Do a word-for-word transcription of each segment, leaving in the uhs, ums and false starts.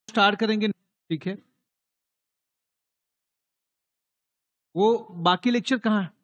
Start करेंगे, ठीक है। वो बाकी लेक्चर कहाँ है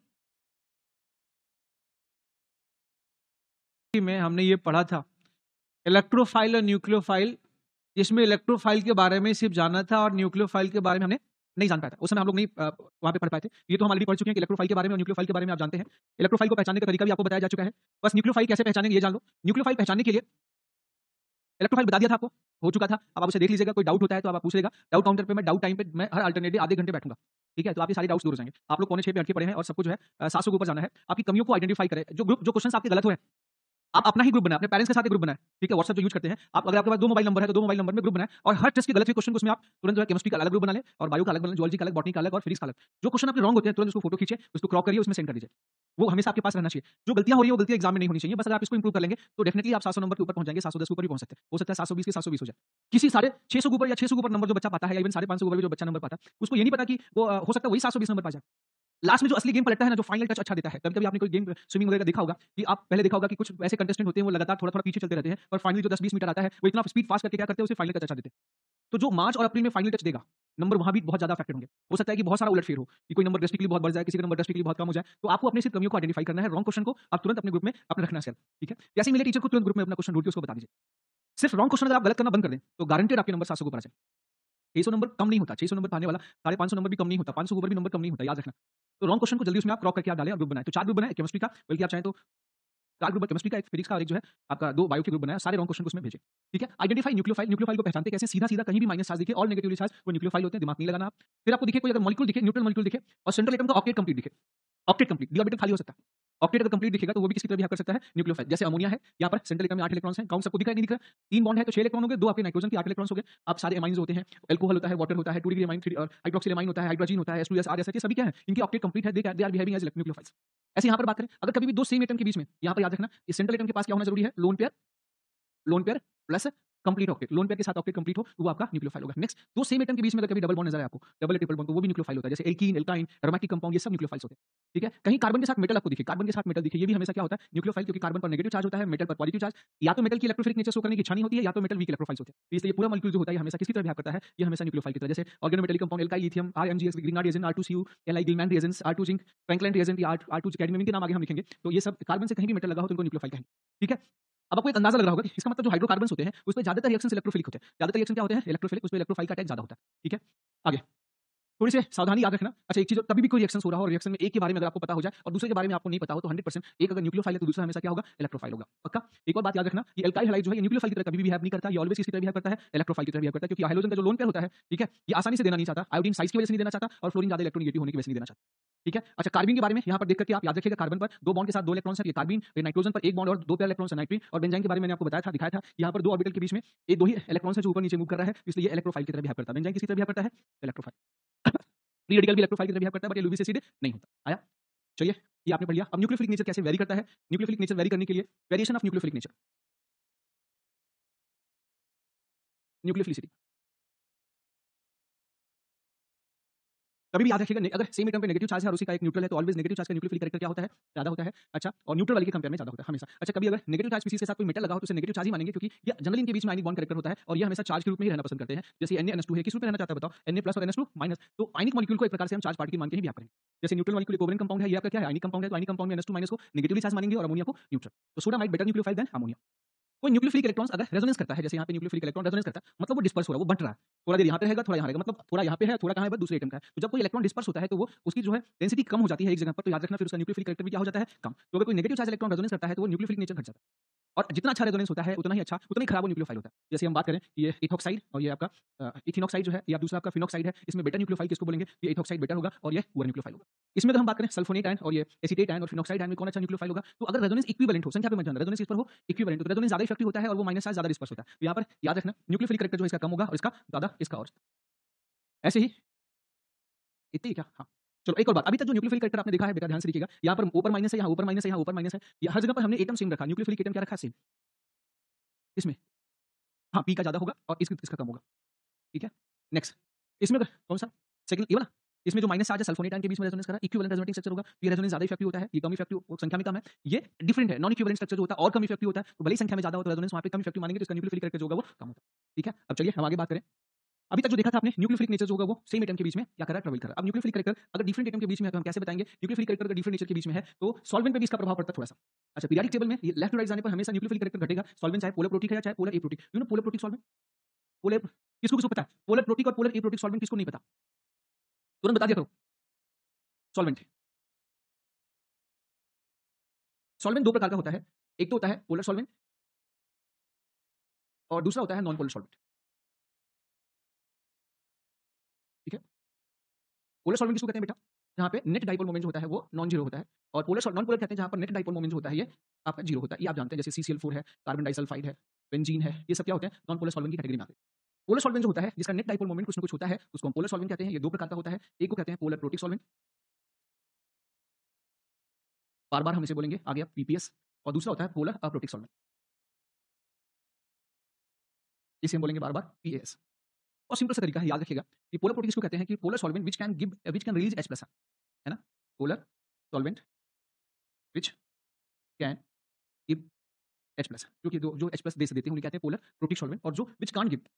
में हमने ये पढ़ा था इलेक्ट्रोफाइल और न्यूक्लियोफाइल, जिसमें इलेक्ट्रोफाइल के बारे में सिर्फ जाना था और न्यूक्लियोफाइल के बारे में हमने नहीं जान पाया था। उस समय हम लोग नहीं अ, वहां पे पढ़ पाए थे। ये तो हम ऑलरेडी पढ़ चुके हैं कि इलेक्ट्रोफाइल के बारे में और न्यूक्लियोफाइल के बारे में आप जानते हैं। इलेक्ट्रोफाइल को पहचानने का तरीका भी आपको बताया जा चुका है। बस न्यूक्लियोफाइल कैसे पहचानेंगे ये जान लो। न्यूक्लियोफाइल पहचानने के लिए इलेक्ट्रोफाइल बता दिया था आपको, हो चुका था। अब आप उसे देख लीजिएगा, कोई डाउट होता है तो आप पूछ लेगा। डाउट काउंटर पे मैं डाउट टाइम पे मैं हर अल्टरनेटिव आधे घंटे बैठूंगा, ठीक है। तो आपके सारे डाउट्स दूर हो जाएंगे। आप लोग पौने छह पे अटके पड़े हैं और सबको जो है सात सौ के ऊपर जाना है। आपकी कमियों को आइडेंटिफाई करें, जो ग्रुप जो क्वेश्चन आपके गलत हुए, आप अपना ही ग्रुप बनाए, अपने पेरेंट्स के साथ एक ग्रुप बनाए, ठीक है। व्हाट्सएप जो यूज करते हैं आप, अगर आपके पास दो मोबाइल नंबर है तो दो मोबाइल नंबर में ग्रुप बनाए और हर टेस्ट के गलत हुए क्वेश्चन को उसमें आप तुरंत जो है केमिस्ट्री का अलग ग्रुप बना ले और बायो का अलग बना ले, जियोलॉजी का अलग, बॉटनी का अलग और फिजिक्स का अलग। जो क्वेश्चन आपके रॉन्ग होते हैं तुरंत उसको फोटो खींचे, उसको क्रॉप करिए, उसमें सेंड कर दीजिए। वो हमेशा आपके पास रहना चाहिए। जो गलतियां हो रही है वो गलतियां एग्जाम में नहीं होनी चाहिए। बस अगर आप इसको इंप्रूव कर लेंगे तो डेफिनेटली आप सात सौ नंबर के ऊपर पहुंच जाएंगे, सात सौ दस के ऊपर भी पहुंच सकते हैं। हो सकता है सात सौ बीस के सात सौ बीस हो जाए। किसी साढ़े छह सौ के ऊपर या छह सौ के ऊपर नंबर जो बच्चा पाता है, या इवन साढ़े पांच सौ के ऊपर भी जो बच्चा नंबर पाता है, उसको ये नहीं पता कि वो अ, हो सकता है वही सात सौ बीस नंबर पा जाए। लास्ट में जो असली गेम पलटता है ना, जो फाइनल टच अच्छा देता है। कभी-कभी आपने कोई गेम स्विमिंग वगैरह देखा होगा कि आप पहले देखा होगा कि कुछ ऐसे कंटेस्टेंट होते हैं वो लगातार थोड़ा-थोड़ा पीछे चलते रहते हैं और फाइनली जो दस बीस मीटर आता है वो इतना स्पीड फास्ट करके क्या करते हैं, उसे फाइनल टच अच्छा देते हैं। तो जो मार्च और अप्रैल में फाइनल टच देगा, नंबर वहां भी बहुत ज्यादा अफेक्टेड होंगे। हो सकता है कि बहुत सारा उलटफेर हो, कि कोई नंबर ड्रास्टिकली बहुत बढ़ जाए, किसी का नंबर ड्रास्टिकली बहुत कम हो जाए। तो आपको अपने सिर्फ कमियों को आइडेंटिफाई करना है। रॉन्ग क्वेश्चन को आप तुरंत अपने ग्रुप में अपने रखना है, ठीक है। जैसे ही मिले टीचर को तुरंत ग्रुप में अपना क्वेश्चन ढूंढ के उसको बता दीजिए। सिर्फ रॉन्ग क्वेश्चन अगर आप गलत करना बंद कर दें तो गारंटेड आपके नंबर सात सौ के ऊपर आ जाए। छह सौ नंबर कम नहीं होता, छह सौ नंबर पाने वाला साढ़े पाँच सौ नंबर भी कम नहीं होता, पाँच सौ के ऊपर भी नंबर कम नहीं होता, याद रखना। तो रॉन्ग क्वेश्चन को जल्दी उसमें आप क्रॉप करके आप डालें और ग्रुप बनाएं। तो चार ग्रुप बनाएं केमिस्ट्री का, बल्कि आप चाहें तो चार ग्रुप केमिस्ट्री का, एक फिजिक्स का और एक जो है आपका दो बायो के ग्रुप बनाया। सारे रॉन्ग क्वेश्चन को उसमें भेजें, ठीक है। आइडेंटिफाई न्यूक्लियोफाइल, न्यूक्लियोफाइल को पहचानते कैसे, सीधा सीधा कहीं भी माइनस चार्ज दिखे, ऑल नेगेटिवली चार्ज वो न्यूक्लियोफाइल होते हैं, दिमाग नहीं लगाना आप। फिर आपको दिखे कोई अगर मॉलिक्यूल दिखे, न्यूट्रल मॉलिक्यूल दिखे और सेंट्रल एटम का ऑक्टेट कंप्लीट दिखे, ऑक्टेट कंप्लीट, डी ऑर्बिटल खाली हो सकता है, ऑक्टेट अगर कंप्लीट दिखेगा तो वो भी किसी तरह बिहेव कर सकता है न्यूक्लियोफाइल। जैसे अमोनिया है, यहाँ पर सेंट्रल एटम में आठ इलेक्ट्रॉन्स हैं, काउंट सबको दिख रहा है, नहीं दिख रहा? तीन बॉन्ड है तो छह इलेक्ट्रॉन हो गए, दो आपके नाइट्रोजन के आठ इलेक्ट्रॉन्स हो गए। आप सारे एमाइन्स होते हैं, अल्कोहल होता है, वाटर होता है, two degree amine, hydroxyl amine होता है, हाइड्रोजन होता है, S two S R S, ये सभी क्या है, इनकी ऑक्टेट कंप्लीट है, they they are behaving as nucleophiles. ऐसे यहाँ पर बात करें, अगर कभी भी दो सेम एटम के बीच में, यहाँ पर याद रखना, इस सेंट्रल एटम के पास क्या होना जरूरी है, lone pair, lone pair plus complete octet, lone pair के साथ ऑक्टेट कंप्लीट हो तो वो आपका न्यूक्लियोफाइल होगा। नेक्स्ट, दो सेम एटम के बीच में अगर कभी डबल बॉन्ड नजर आए आपको, डबल या ट्रिपल बॉन्ड, तो वो भी न्यूक्लियोफाइल होता है। जैसे एल्कीन, एल्काइन, एरोमेटिक कंपाउंड, ये सब न्यूक्लियोफाइल्स होते हैं, ठीक है। कहीं कार्बन के साथ मेटल आपको दिखे, कार्बन के साथ मेटल दिखे, ये भी हमेशा क्या होता है, न्यूक्लियोफाइल, क्योंकि कार्बन पर नेगेटिव चार्ज होता है, मेटल पर पॉजिटिव चार्ज। या तो मेटल की इलेक्ट्रोफिलिक नेचर शो करने की इच्छा नहीं होती है, या तो मेटल वीक इलेक्ट्रोफाइल्स होते हैं। इसलिए ये पूरा मॉलिक्यूल जो होता है हमेशा किसकी तरह बिहेव करता है, ये हमेशा न्यूक्लियोफाइल की तरह। जैसे organometallic compound alkyl, lithium, RMGX, Grignard reagent, R two C U, LI Gilman reagents, R two zinc, Franklin reagent, या आर टू कैडमियम, इनके नाम आगे हम लिखेंगे। तो ये सब कार्बन से कहीं भी मेटल लगा हो तो उनको न्यूक्लियोफाइल कहेंगे, ठीक है। अब आपको एक अंदाजा लग रहा होगा कि इसका मतलब जो हाइड्रोकार्बन्स होते हैं उसमें ज्यादातर रिएक्शंस इलेक्ट्रोफिलिक होते हैं। ज्यादातर रिएक्शन क्या होते हैं, इलेक्ट्रोफिलिक, उसमें इलेक्ट्रोफाइल का अटैक ज्यादा होता है, ठीक है। आगे थोड़ी सी सावधानी याद रखना। अच्छा, एक चीज, तभी भी कोई रिएक्शन हो रहा हो, रिएक्शन में एक के बारे में अगर आपको पता हो जाए और दूसरे के बारे में आपको नहीं पता हो तो हंड्रेड परसेंट एक अगर न्यूक्लियोफाइल है तो दूसरा हमेशा क्या होगा, इलेक्ट्रोफाइल होगा, पक्का। एक और बात याद रखना, ये एल्काइल हैलाइड जो है ये न्यूक्लियोफाइल की तरह कभी भी बिहेव नहीं करता, ये ऑलवेज किसकी तरह बिहेव करता है, इलेक्ट्रोफाइल की तरह बिहेव करता है। क्योंकि हाइड्रोजन का जो लोन पेयर होता है, ठीक है, ये आसानी से देना नहीं चाहता, आयोडीन साइज की वजह से नहीं देना चाहता और फ्लोरीन ज्यादा इलेक्ट्रोनेगेटिव होने की वजह से नहीं देना चाहता, ठीक है। अच्छा, कार्बन के बारे में यहाँ पर देख करके आप याद रखिएगा, कार्बन पर दो बॉन्ड के साथ दो इलेक्ट्रॉन्स हैं, ये कार्बन, ये नाइट्रोजन पर एक बॉन्ड और दो पेयर इलेक्ट्रॉन्स है, नाइट्रीन। और बेंजाइन के बारे में मैंने आपको बताया था, दिखाया था, यहाँ पर दो ऑर्बिटल के बीच में ये दो ही इलेक्ट्रॉन्स है जो ऊपर नीचे मूव कर रहा है, इसलिए ये इलेक्ट्रोफाइल की तरह बिहेव करता है। बेंजाइन किसी तरह बिहेव करता है, इलेक्ट्रोफाइल। फ्री रेडिकल भी इलेक्ट्रोफाइल की तरह बिहेव करता है, बट ये लुब्रिक एसिड नहीं होता। आया, चलिए ये आपने पढ़ लिया। अब न्यूक्लियोफिलिक नेचर कैसे वेरी करता है, न्यूक्लियोफिलिक नेचर वेरी करने के लिए variation of nucleophilic nature, nucleophilicity कभी भी याद रखिएगा। ने- अगर सेम एटम पे नेगेटिव चार्ज है और उसी का एक न्यूट्रल है तो ऑलवेज नेगेटिव चार्ज का न्यूक्लियोफिलिक कैरेक्टर क्या होता है, ज्यादा होता है। अच्छा, और न्यूट्रल वाले के कंपेयर में ज्यादा होता है हमेशा। अच्छा, कभी अगर नेगेटिव चार्ज स्पीसीज के साथ कोई मेटल लगा हो तो उसे नेगेटिव चार्ज ही मानेंगे, क्योंकि ये जनरली इनके बीच में आयनिक बॉन्ड कैरेक्टर होता है और ये हमेशा चार्ज के रूप में ही रहना पसंद करते हैं। जैसे Na N H टू है, किस रूप में रहना चाहता है बताओ, Na प्लस और N H टू माइनस। तो आयनिक मॉलिक्यूल को एक प्रकार से हम चार्ज पार्टिकल मान के ही बिहेव करेंगे। जैसे न्यूट्रल मॉलिक्यूल कोवेलेंट कंपाउंड है, ये आपका क्या है, आयनिक कंपाउंड है, तो आयनिक कंपाउंड में N H टू माइनस को नेगेटिवली चार्ज मानेंगे और अमोनिया को न्यूट्रल। तो sodamide better nucleophile than ammonia. कोई न्यूक्लियोफिलिक इलेक्ट्रॉन्स अगर रेजोनेंस करता है, जैसे यहाँ पे न्यूक्लियोफिलिक इलेक्ट्रॉन रेजोनेंस करता है, मतलब वो डिस्पर्स हो रहा है, वो बंट रहा है, थोड़ा देर यहाँ पे रहेगा, थोड़ा यहाँ रहेगा, मतलब थोड़ा यहाँ पे है, थोड़ा कहाँ है, बस दूसरे एटम का है। तो जब कोई इलेक्ट्रॉन डिस्पर्स होता है तो वो उसकी जो है डेंसिटी कम हो जाती है एक जगह पर, तो याद रखना फिर उसका न्यूक्लियोफिलिक कैरेक्टर भी क्या हो जाता है, कम। तो अगर कोई नेगेटिव चार्ज इलेक्ट्रॉन रेजोनेंस करता है तो वो न्यूक्लियोफिलिक नेचर घट जाता है। और जितना अच्छा रेजोनेंस होता है उतना ही अच्छा, उतना ही खराब वो न्यूक्लियोफाइल होता है। जैसे हम बात करें कि ये इथॉक्साइड और ये आपका इथिनॉक्साइड जो है, या दूसरा आपका फिनॉक्साइड है, इसमें बेटा न्यूक्लियोफाइल किसको बोलेंगे, ये इथॉक्साइड बेटर होगा और ये पुअर न्यूक्लियोफाइल होगा। इसमें अगर हम बात करें सल्फोनेट आयन और ये एसीटेट आयन और फिनॉक्साइड आयन में कौन अच्छा न्यूक्लियोफाइल होगा, तो अगर रेजोनेंस इक्विवेलेंट हो, संख्या पे मत जाना, रेजोनेंस इस पर हो इक्विवेलेंट, तो रेजोनेंस ज्यादा इफेक्टिव होता है और वो माइनस चार्ज ज्यादा डिस्पर्स होता है। तो यहाँ पर याद रखना न्यूक्लियोफिलिक कैरेक्टर जो है इसका कम होगा और इसका ज्यादा, इसका और ऐसे ही। इतनी ही क्या, हाँ। चलो एक और बात, अभी तक जो न्यूक्लियोफिलिक कैरेक्टर आपने देखा है बेटा ध्यान से देखिएगा, यहाँ पर ऊपर माइनस है, यहाँ ऊपर माइनस है, यहाँ ऊपर माइनस है, ये हर जगह पर हमने एटम सेम रखा, न्यूक्लियोफिलिक एटम क्या रखा, सेम। इसमें हाँ पी का ज्यादा होगा और इसका इसका कम होगा, ठीक है। नेक्स्ट, इसमें अगर कौन सा, सेकंड ये वाला, इसमें जो माइनस चार्ज है सल्फोनेट आयन के बीच में रेजोनेंस कर रहा है, इक्विवेलेंट रेजोनेटिंग स्ट्रक्चर होगा, ये रेजोनेंस ज्यादा इफेक्टिव होता है, ये कम इफेक्टिव, वो संख्या में कम है, ये डिफरेंट है। नॉन इक्विवेलेंट स्ट्रक्चर जो होता है और कम इफेक्टिव होता है, तो भले ही संख्या में ज्यादा हो तो रेजोनेंस वहां पे कम इफेक्टिव मानेंगे, तो इसका न्यूक्लियोफिलिक कैरेक्टर जो होगा वो कम होता है, ठीक है। अब चलिए हम आगे बात करें। अभी तक जो देखा था आपने न्यूक्लियोफिलिक नेचर जो होगा वो सेम एटम के बीच में क्या कर रहा है, ट्रैवल कर रहा है। अब न्यूक्लियोफिलिक कैरेक्टर अगर डिफरेंट एटम के बीच में है तो हम कैसे बताएंगे? न्यूक्लियोफिलिक कैरेक्टर अगर डिफरेंट नेचर के बीच में है तो सॉल्वेंट पे भी इसका प्रभाव पड़ता है थोड़ा सा। अच्छा, पीरियोडिक टेबल में ये लेफ्ट टू राइट जाने पर हमेशा न्यूक्लियोफिलिक कैरेक्टर घटेगा, सॉल्वेंट चाहे पोलर प्रोटिक है या चाहे polar aprotic. You know polar protic solvent, polar किसको किसको पता है? पोलर प्रोटिक और पोलर एप्रोटिक सॉल्वेंट किसको नहीं पता? तुरंत बता दिया करो। सॉल्वेंट सॉल्वेंट दो प्रकार का होता है, एक तो होता है पोलर सॉल्वेंट और दूसरा होता है नॉन पोलर सॉल्वेंट। ठीक है, पोलर सॉल्वेंट किसको कहते हैं बेटा? जहाँ पे नेट डाइपोल मोमेंट जो होता है वो नॉन जीरो होता है, और पोलर नॉन पोलर कहते हैं जहाँ पर नेट डाइपोल मोमेंट जो होता है ये आपका जीरो होता है। ये आप जानते हैं, जैसे सी सी एल फोर है, कार्बन डाइसल्फाइड है, बेंजीन है, ये सब क्या होते हैं? नॉन पोलर सॉल्वेंट की कैटेगरी में आते हैं। पोलर सॉल्वेंट जो होता है जिसका नेट डाइपोल मोमेंट कुछ ना कुछ होता है उसको हम पोलर सॉल्वेंट कहते हैं। ये दो प्रकार का होता है, एक को कहते हैं पोलर प्रोटिक सॉल्वेंट, बार बार हम इसे बोलेंगे आगे आप पीपीएस, और दूसरा होता है पोलर अप्रोटिक सॉल्वेंट, इसे हम बोलेंगे बार बार पीएएस। और सिंपल सा तरीका है, याद रखिएगा कि पोलर प्रोटिक इसको कहते हैं कि polar solvent which can give which can release H plus, है ना? Polar solvent which can give H plus, क्योंकि जो जो H प्लस दे से देते हैं उन्हें कहते हैं पोलर प्रोटिक सॉल्वेंट, और जो व्हिच कांट गिव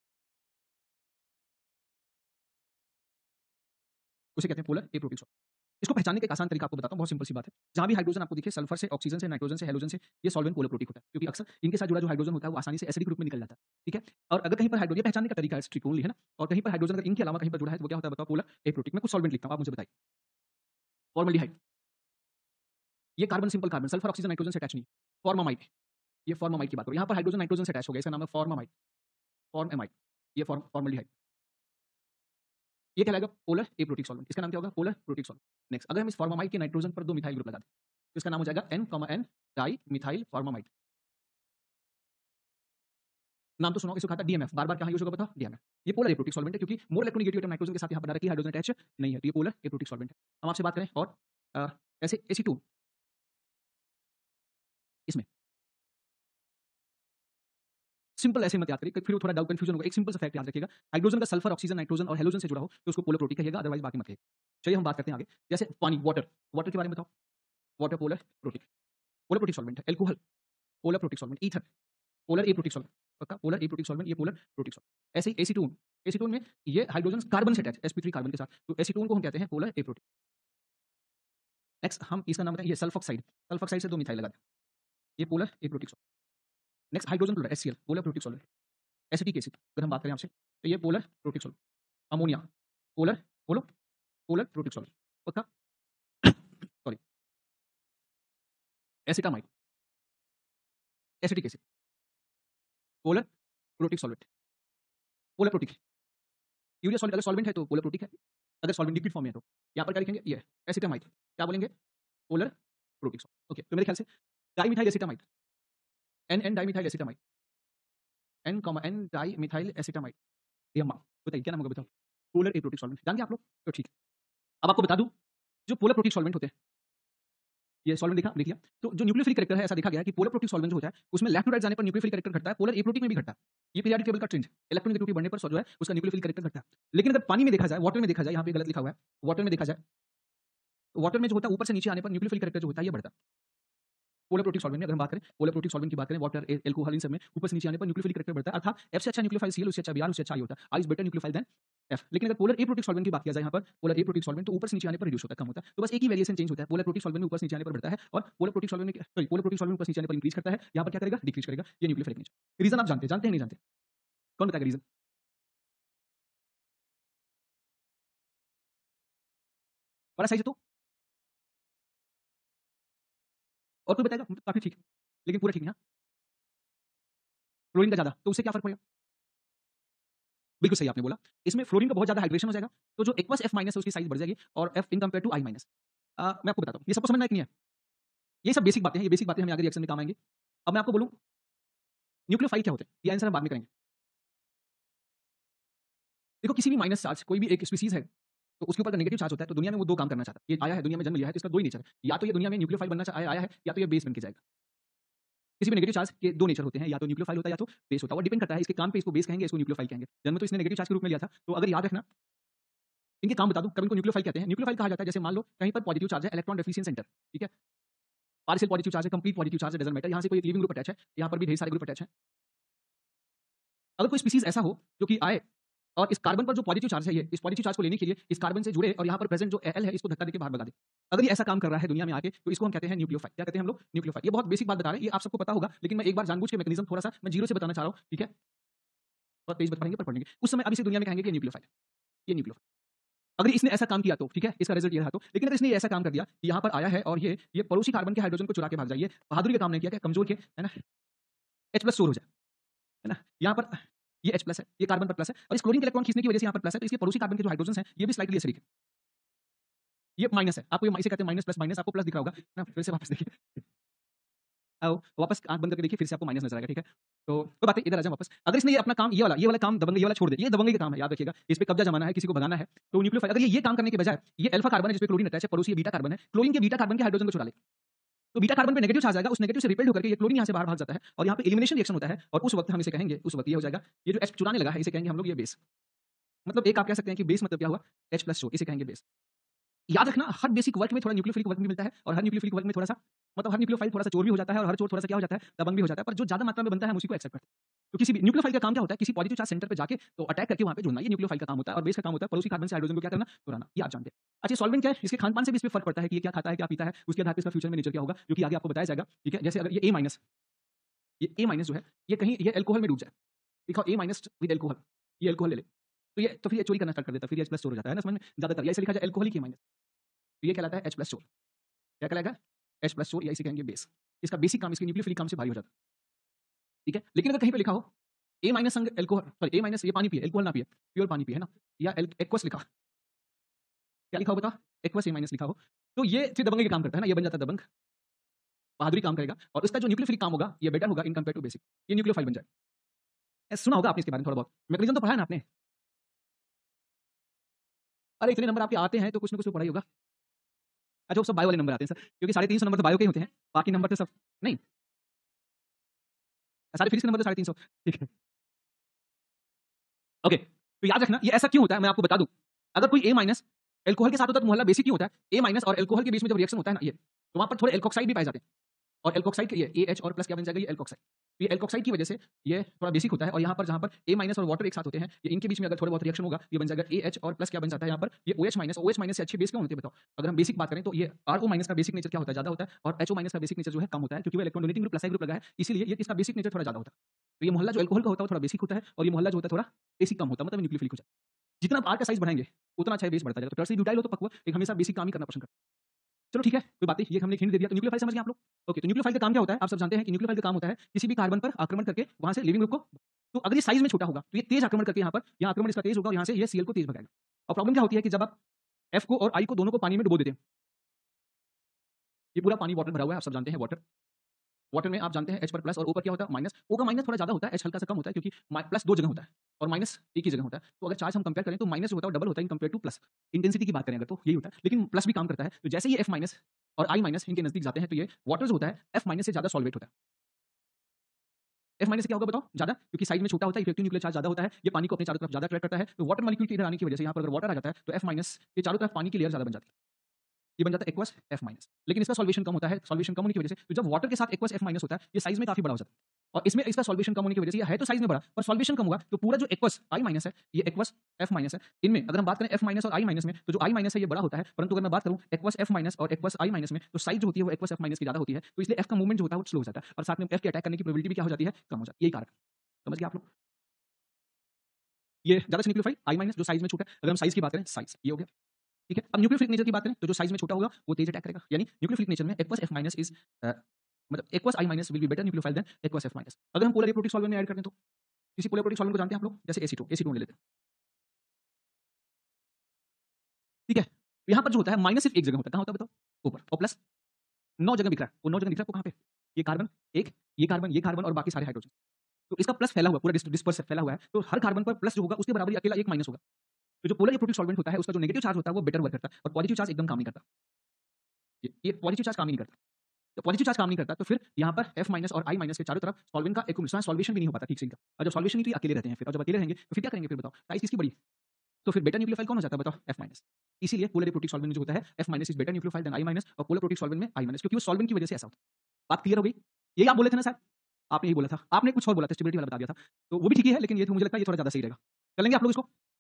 उसे कहते हैं पोलर एप्रोटिक सॉल्वेंट। इसको पहचानने का एक आसान तरीका आपको बताता हूं, बहुत सिंपल सी बात है। जहां भी हाइड्रोजन आपको दिखे, सल्फर से, ऑक्सीजन से, नाइट्रोजन से, हेलोजन से, ये सॉल्वेंट पोलर प्रोटिक होता है, क्योंकि अक्सर इनके साथ जुड़ा जो हाइड्रोजन होता है वो आसानी से एसिडिक रूप में निकल जाता है। ठीक है, और अगर कहीं पर हाइड्रोजन, ये पहचानने का तरीका है स्ट्रिक ओनली, है ना? और कहीं पर हाइड्रोजन अगर इनके अलावा कहीं पर जुड़ा है तो वो क्या होता है बताओ? Polar aprotic. मैं कुछ सॉल्वेंट लिखता हूं, आप मुझे बताइए। फॉर्मल्डिहाइड, ये carbon simple carbon, sulphur oxygen nitrogen से अटैच नहीं। फॉर्मामाइड, ये फॉर्मामाइड की बात करो, यहाँ पर हाइड्रोजन नाइट्रोजन से अटैच हो गया, इसका नाम है फॉर्मामाइड, फॉर्मामाइड, ये फॉर्म फॉर्मल्डिहाइड, ये कहलाएगा पोलर एप्रोटिक सॉल्वेंट। इसका नाम क्या होगा? Polar protic solvent. नेक्स्ट, अगर हम इस फॉर्मामाइड के नाइट्रोजन पर दो मिथाइल ग्रुप लगा दें तो इसका नाम हो जाएगा N N dimethyl formamide. नाम तो सुनो, इसको खाता डीएमएफ, बार बार कहां यूज होगा बताओ? डीएमएफ। ये पोलर एप्रोटिक सॉल्वेंट है क्योंकि मोर इलेक्ट्रोनेगेटिव एटम नाइट्रोजन के साथ यहां पर डायरेक्टली हाइड्रोजन अटैच नहीं है, तो ये पोलर एप्रोटिक सॉल्वेंट है। हम आपसे बात करें और अ, ऐसे एसीटोन, इसमें सिंपल ऐसे मत याद करिए, फिर वो थोड़ा डाउट कंफ्यूजन होगा। एक सिंपल सा फैक्ट याद रखिएगा, हाइड्रोजन का सल्फर ऑक्सीजन नाइट्रोजन और हेलोजन से जुड़ा हो तो उसको पोलर प्रोटिक कहिएगा, अदरवाइज बाकी मत कहिएगा। चलिए हम बात करते हैं आगे, जैसे पानी, वाटर, वाटर के बारे में बताओ। Water polar protic, polar protic solvent है। Alcohol polar protic solvent. Ether polar aprotic solvent, पक्का पोलर एप्रोटिक सॉल्वेंट, ये पोलर प्रोटिक सॉल्वेंट। ऐसे ही एसीटोन, एसीटोन में ये हाइड्रोजन कार्बन से अटैच, एसपी थ्री कार्बन के साथ, तो एसीटोन को हम कहते हैं पोलर एप्रोटिक। नेक्स्ट हम इसका नाम बताएं, ये सल्फॉक्साइड, सल्फॉक्साइड से दो मिथाइल लगा दें, ये polar aprotic solvent. Next hydrogen chloride, HCL, polar protic solvent. Acetic acid अगर हम बात करें आपसे तो ये polar protic solvent. Ammonia polar, बोलो, पोलर प्रोटिक सॉल्वेंट, पक्का? Sorry, acetamide, acetic acid, polar protic solvent, polar protic. Urea solvent अगर सॉल्वेंट है तो पोलर प्रोटिक है, अगर सॉल्वेंट लिक्विड फॉर्म में है तो यहाँ पर क्या लिखेंगे? ये एसिटामाइड, क्या बोलेंगे? Polar protic solvent. ओके, तो मेरे ख्याल से dimethyl acetamide, N N dimethyl acetamide, N comma N dimethyl acetamide, ये अम्मा बताइए क्या नाम होगा बताओ? Polar aprotic solvent. जान गए आप लोग? तो ठीक है, अब आपको बता दूं जो पोलर प्रोटिक सॉल्वेंट होते हैं, ये सॉल्वेंट देखा लिख लिया, तो जो न्यूक्लियोफिलिक कैरेक्टर है ऐसा देखा गया है कि पोलर प्रोटिक सॉल्वेंट जो होता है उसमें लेफ्ट टू राइट जाने पर न्यूक्लियोफिलिक कैरेक्टर घटता है, पोलर एप्रोटिक में भी घटता है। ये पीरियोडिक टेबल का ट्रेंड है, इलेक्ट्रोनेगेटिविटी बढ़ने पर जो है उसका न्यूक्लियोफिलिक कैरेक्टर घटता है। लेकिन अगर पानी में देखा जाए, वाटर में देखा जाए, यहाँ पे गलत लिखा हुआ है, वाटर में देखा जाए तो वाटर में जो होता है ऊपर से नीचे आने पर न्यूक्लियोफिलिक कैरेक्टर जो होता है ये बढ़ता है। पोलर प्रोटिक सॉल्वेंट में अगर हम बात करें, पोलर प्रोटिक सॉल्वेंट की बात करें, वाटर, एल्कोहल, इन सब में ऊपर से नीचे आने पर न्यूक्लियोफिलिक कैरेक्टर बढ़ता है, अर्थात एफ से अच्छा न्यूक्लियोफाइल सीएल, उससे अच्छा बीआर, उससे अच्छा आई होता है। I is better nucleophile than F. लेकिन अगर पोलर एप्रोटिक सॉल्वेंट की बात किया जाए, यहाँ पर पोलर एप्रोटिक सॉल्वेंट तो ऊपर से नीचे आने पर रिड्यूस होता है, कम होता है। तो बस एक ही वेरिएशन चेंज होता है, पोलर प्रोटिक सॉल्वेंट में ऊपर से नीचे आने पर बढ़ता है और पोलर प्रोटिक सॉल्वेंट में सॉरी पोलर प्रोटिक सॉल्वेंट ऊपर से नीचे आने पर इंक्रीज करता है, यहाँ पर क्या करेगा? डिक्रीज करेगा। ये न्यूक्लियोफिलिक नेचर। रीजन आप जानते हैं, जानते हैं नहीं जानते? कौन बताएगा रीजन? बड़ा साइज है तो और कोई बताएगा? काफी ठीक है लेकिन पूरा ठीक नहीं। हाँ, फ्लोरीन का ज्यादा तो उससे क्या फर्क पड़ेगा? बिल्कुल सही आपने बोला, इसमें फ्लोरीन का बहुत ज्यादा हाइड्रेशन हो जाएगा तो जो एक्वस एफ माइनस है उसकी साइज बढ़ जाएगी और F in compare to I minus. मैं आपको बताता हूँ, ये सबको समझना है कि नहीं है? ये सब बेसिक बातें हैं, ये बेसिक बातें हमें आगे रिएक्शन में काम आएंगी। अब मैं आपको बोलूं न्यूक्लियोफाइल क्या होते हैं, ये आंसर हम बाद में करेंगे। देखो किसी भी माइनस चार्ज, कोई भी एक स्पीसीज है तो उसके ऊपर अगर नेगेटिव चार्ज होता है तो दुनिया में वो दो काम करना चाहता है। ये आया है दुनिया में जन्म लिया है तो इसका दो ही नेचर है, या तो ये दुनिया में न्यूक्लियोफाइल बनना आया आया है या तो ये बेस बन के जाएगा। किसी भी नेगेटिव चार्ज के दो नेचर होते हैं, या तो न्यूक्लियोफाइल होता है या तो बेस होता है, और डिपेंड करता है इसके काम पे, इसको बेस कहेंगे, इसको न्यूक्लियोफाइल कहेंगे। जन्म में तो इसने नेगेटिव चार्ज के रूप में लिया था, तो अगर याद रखना इनके काम बता दूं, कब इनको न्यूक्लियोफाइल कहते हैं। न्यूक्लियोफाइल कहा जाता है जैसे मान लो कहीं पर पॉजिटिव चार्ज है, इलेक्ट्रॉन डेफिशिएंट सेंटर, ठीक है, पार्शियल पॉजिटिव चार्ज है, कंप्लीट पॉजिटिव चार्ज है, डजंट मैटर, यहां से कोई एक लिविंग ग्रुप अटैच है, यहां पर भी ढेर सारे ग्रुप अटैच है। अगर कोई स्पीसीज ऐसा हो जो कि आए और इस कार्बन पर जो पॉजिटिव चार्ज है ये, इस पॉजिटिव चार्ज को लेने के लिए इस कार्बन से जुड़े और यहाँ पर प्रेजेंट जो एल है इसको धक्का देके बाहर भगा दे। अगर ये ऐसा काम कर रहा है दुनिया में आके तो इसको हम कहते हैं न्यूक्लियोफाइल। क्या कहते हैं हम लोग? न्यूक्लियोफाइल। ये बहुत बेसिक बात बता रहे हैं, ये आप सबको पता होगा, लेकिन मैं एक बार जानबूझ के मैकेनिज्म थोड़ा सा मैं जीरो से बताना चाह रहा हूँ, ठीक है? और तेज बता पाएंगे पर पढ़ेंगे उस समय, अभी से दुनिया में कहेंगे कि न्यूक्लियोफाइल, ये न्यूक्लियोफाइल। अगर इसने ऐसा काम किया तो ठीक है, इसका रिजल्ट ये रहा तो। लेकिन अगर इसने ऐसा काम कर दिया कि यहाँ पर आया है और ये ये पड़ोसी कार्बन के हाइड्रोजन को चुरा के भाग जाइए, बहादुरी का काम नहीं किया, क्या कमजोर के, है ना? H प्लस स्टोर हो जाए, है ना? यहाँ पर ये H प्लस है, ये कार्बन पर प्लस है और इस क्लोरीन के इलेक्ट्रॉन खींचने की वजह से यहाँ पर प्लस है, तो इसके पड़ोसी कार्बन के जो हाइड्रोजन हैं ये भी स्लाइटली एसिडिक है। ये माइनस है, आपको ये इसे कहते हैं माइनस प्लस माइनस, आपको प्लस दिख रहा होगा ना? फिर से वापस देखिए, आओ वापस आंख बंद करके देखिए, फिर से आपको माइनस नजर आएगा, ठीक है? तो कोई बात नहीं, इधर आ जाए वापस। अगर इसने ये अपना काम ये वाला ये वाला काम दबंगई ये वाला छोड़ दे, ये दबंगई का काम है, याद रखिएगा, इस पे कब्जा जमाना है, किसी को भगाना है, तो न्यूक्लियोफाइल अगर ये ये काम करने के बजाय ये अल्फा कार्बन है जिस पे क्लोरीन अटैच है, पड़ोसी बीटा कार्बन है, क्लोरीन के बीटा कार्बन के हाइड्रोजन को चुरा ले, तो बीटा कार्बन पे नेगेटिव चार्ज आएगा, उस नेगेटिव से रिपेल्ड होकर के ये क्लोरीन यहाँ से बाहर भाग जाता है और यहाँ पे एलिमिनेशन रिएक्शन होता है और उस वक्त हम इसे कहेंगे, उस वक्त ये हो जाएगा, ये जो H चुराने लगा है इसे कहेंगे हम लोग ये बेस। मतलब एक आप कह सकते हैं कि बेस मतलब क्या हुआ? H प्लस इसे कहेंगे बेस। याद रखना, हर बेसिक वर्क में थोड़ा न्यूक्लियोफिलिक वर्क भी मिलता है और हर न्यूक्लियोफिलिक वर्क में थोड़ा सा, मतलब हर न्यूक्लियोफाइल थोड़ा सा चोर भी हो जाता है और हर चोर थोड़ा सा क्या हो जाता है? दबंग भी हो जाता है, पर जो ज्यादा मात्रा में बनता है हम उसी को एक्सेप्ट करते हैं। तो किसी भी न्यूक्लियोफाइल का काम क्या होता है? किसी पॉजिटिव चार्ज सेंटर पे जाके तो अटैक करके वहां पे जुड़ना, ये न्यूक्लियोफाइल का काम होता है। और बेस का काम होता है पड़ोसी कार्बन से हाइड्रोजन को क्या करना? चुराना। ये आप जानते हैं। अच्छा, सॉल्वेंट क्या है? इसके खान पान से भी इस पे फर्क पड़ता है कि ये क्या खाता है, क्या पीता है, उसके आधार पर इसका फ्यूचर में नेचर क्या होगा, जो कि आगे आपको बताया जाएगा, ठीक है? जैसे अगर ये ए माइनस, ये ए माइनस जो है ये कहीं ये एल्कोहल में डूब जाए, लिखा ए माइनस विद एल्कोहल, ये एल्कोहल ले ले, तो ये तो फिर ये चोरी करना स्टार्ट कर देता है, फिर H प्लस स्टोर हो जाता है ना, समझ में? ज्यादातर या इसे लिखा जाए एल्कोहलिक ए माइनस, तो ये कहलाता है H प्लस स्टोर। क्या कहलाएगा? H प्लस स्टोर, या इसे कहेंगे बेस। इसका बेसिक काम इसके न्यूक्लियोफिलिक काम से भारी हो जाता है, ठीक है? लेकिन अगर कहीं पे लिखा हो ए माइनस संग एल्कोहल, सॉरी ए माइनस ये पानी पिए, एल्कोहल ना पिए, प्योर पानी पिए, है ना? या एक्वस लिखा, क्या लिखा हो बताओ? एक्वस ए माइनस लिखा हो, तो ये फिर दबंग का काम करता है ना, ये बन जाता है दबंग, बहादुरी काम करेगा और उसका जो न्यूक्लियोफिलिक काम होगा ये बेटर होगा इन कंपेयर टू बेसिक, ये न्यूक्लियोफाइल बन जाए। सुना होगा आपने इसके बारे में थोड़ा बहुत, मैकेनिज्म तो पढ़ा है ना आपने? अरे इतने नंबर आपके आते हैं तो कुछ ना कुछ तो पढ़ा ही होगा। अच्छा, वो सब बायो वाले नंबर आते हैं सर, क्योंकि साढ़े तीन सौ नंबर तो बायो के ही होते हैं, बाकी नंबर तो सब नहीं, सारे फिजिक्स के नंबर तो साढ़े तीन सौ, ठीक है? ओके, तो याद रखना ये ऐसा क्यों होता है, मैं आपको बता दूं। अगर कोई ए माइनस एल्कोहल के साथ होता है तो मोहल्ला बेसिक क्यों होता है? ए माइनस और एल्कोहल के बीच में जब रिएक्शन होता है ना ये, तो वहां पर थोड़े एल्कोक्साइड भी पाए जाते हैं और एल्कोक्साइड ये ए एच और प्लस क्या बन जाएगा? ये एल्कोक्साइड। ये एल्कोक्साइड की वजह से ये थोड़ा बेसिक होता है और यहाँ पर जहाँ पर ए माइनस और वाटर एक साथ होते हैं, ये इनके बीच में अगर थोड़ा बहुत रिएक्शन होगा ये बन जाएगा ए एच और प्लस क्या बन जाता है यहाँ पर? ये O H minus. O H minus से अच्छे बेस क्यों होते हैं बताओ? अगर हम बेसिक बात करें तो ये आर ओ माइनस का बेसिक नेचर क्या होता है? ज्यादा होता है और एच ओ माइनस का बेसिक नेचर जो है कम होता है, क्योंकि वो electron donating group plus group लगा है, इसीलिए ये इसका बेसिक नेचर थोड़ा ज्यादा होता है। तो ये मोहल्ला जो एल्कोहल का होता है थोड़ा बेसिक होता है और ये मोहल्ला जो होता है थोड़ा बेसिक कम होता है, मतलब न्यूक्लियोफिलिक हो जाता है। जितना आप आर का साइज बढ़ाएंगे उतना अच्छा बेस बढ़ता जाएगा। तो टर्सरी ब्यूटाइल हो तो पकवा, एक हमेशा बेसिक काम ही करना पसंद करता है। चलो ठीक है, कोई बात नहीं, ये हमने हिंट दे दिया। तो न्यूक्लियोफाइल समझ गए आप लोग? ओके, तो न्यूक्लियोफाइल का काम क्या होता है? आप सब जानते हैं कि न्यूक्लियोफाइल का काम होता है किसी भी कार्बन पर आक्रमण करके वहां से लिविंग ग्रुप को, तो अगर ये साइज में छोटा होगा तो ये तेज आक्रमण करके यहाँ पर यहाँ आक्रमण इसका तेज होगा और यहाँ से ये सीएल को तेज भगाएगा। और प्रॉब्लम क्या होती है कि जब आप एफ को और आई को दोनों को पानी में डुबो देते हैं, ये पूरा पानी वाटर भरा हुआ है, आप सब जानते हैं वाटर, वाटर में आप जानते हैं H पर प्लस और O पर क्या होता है? माइनस। O का माइनस थोड़ा ज्यादा होता है, H हल्का सा कम होता है, क्योंकि प्लस दो जगह होता है और माइनस एक ही जगह होता है। तो अगर चार्ज हम कंपेयर करें तो माइनस जो होता है डबल होता है in compare to plus. Intensity की बात करें अगर तो यही होता है, लेकिन प्लस भी काम करता है। तो जैसे ये F माइनस और I माइनस इनके नजदीक जाते हैं तो ये वाटर जो होता है F माइनस से ज्यादा सॉल्वेट होता है। F माइनस से क्या होगा बताओ? ज्यादा, क्योंकि साइज में छोटा होता है, इफेक्टिव न्यूक्लियर चार्ज ज्यादा होता है, ये पानी को अपने चारों तरफ ज्यादा अट्रैक्ट करता है। तो वाटर मॉलिक्यूल के इधर आने की वजह से यहाँ पर अगर वाटर आ जाता है तो F माइनस के चारों तरफ पानी की लेयर ज्यादा बन जाती है, ये बन जाता है एक्वस F माइनस। लेकिन इसका सॉल्वेशन कम होता है, सॉल्वेशन कम होने की वजह से तो जब वाटर के साथ एक्वस F माइनस होता है ये साइज में काफी बड़ा हो जाता है और इसमें इसका सॉल्वेशन कम होने की वजह से ये है तो साइज में बड़ा पर सॉल्वेशन कम हुआ, तो पूरा जो एक्वस I माइनस है ये एक्वस F माइनस है। इनमें अगर हम बात करें F माइनस और I माइनस में, तो जो I माइनस है ये बड़ा होता है, परंतु अगर मैं बात करूं एक्वस F माइनस और एक्वस I माइनस में, तो साइज जो होती है वो एक्वस F माइनस की ज्यादा होती है, तो इसलिए F का मूवमेंट जो होता है वो स्लो हो जाता है और साथ में F के अटैक करने की प्रोबेबिलिटी भी क्या हो जाती है? कम हो जाती है। यही कारण समझ गए आप लोग? ये ज्यादा न्यूक्लियोफाइल I माइनस जो साइज में छोटा है, अगर हम साइज की बात करें साइज ये हो गया, ठीक है? अब न्यूक्लियोफिलिक नेचर की बात करें तो जो साइज में छोटा होगा वो तेज अटैक करेगा, यानी न्यूक्लियोफिलिक नेचर में एक्वस F माइनस इज मतलब aqueous I minus will be better nucleophile than aqueous F minus. अगर हम पोलर एप्रोटिक सॉल्वेंट में ऐड कर दें तो किसी पोलर एप्रोटिक सॉल्वेंट को जानते हैं आप लोग? जैसे एसीटोन, एसीटोन ले लेते हैं, ठीक है? यहाँ पर जो होता है माइनस सिर्फ एक जगह होता है, कहाँ होता है बताओ? ऊपर, और प्लस नौ जगह बिखरा है, वो नौ जगह दिख रहा है आपको कहाँ पे? ये कार्बन एक, ये कार्बन, ये कार्बन और बाकी सारे हाइड्रोजन, तो इसका प्लस फैला हुआ पूरा डिस्पर्स फैला हुआ है, तो हर कार्बन पर प्लस जो होगा उसके बराबर ही अकेला एक माइनस होगा। तो जो पोलर एप्रोटिक सॉल्वेंट होता है उसका जो नेगेटिव चार्ज होता है वो बेटर वर्क करता है और पॉजिटिव चार्ज एकदम काम नहीं करता। ये, ये पॉजिटिव चार्ज काम ही नहीं करता, तो पॉजिटिव चार्ज काम नहीं करता तो फिर यहाँ पर F माइनस और I माइनस के चारों तरफ सॉल्वेंट का एक्युमुलेशन, सॉल्वेशन भी नहीं हो पाता ठीक से इनका, और जब सॉल्वेशन नहीं तो अकेले रहते हैं फिर, और जब अकेले रहेंगे तो फिर क्या करेंगे फिर बताओ? साइज किसकी बड़ी? तो फिर बेटा न्यूक्लियोफाइल कौन हो जाता है बताओ? F minus. इसीलिए पोलर एप्रोटिक सॉल्वेंट जो होता है F minus is better nucleophile than I minus, और पोलर एप्रोटिक सॉल्वेंट में I माइनस, क्योंकि वो सॉल्वेंट की वजह से ऐसा होता है। बात क्लियर हो गई? यही आप बोले थे ना सर? आपने यही बोला था, आपने कुछ और बोला था, स्टेबिलिटी वाला बता दिया था, तो वो भी ठीक ही है, लेकिन ये तो मुझे लगता है ये थोड़ा ज्यादा सही रहेगा। कर लेंगे आप लोग इसको?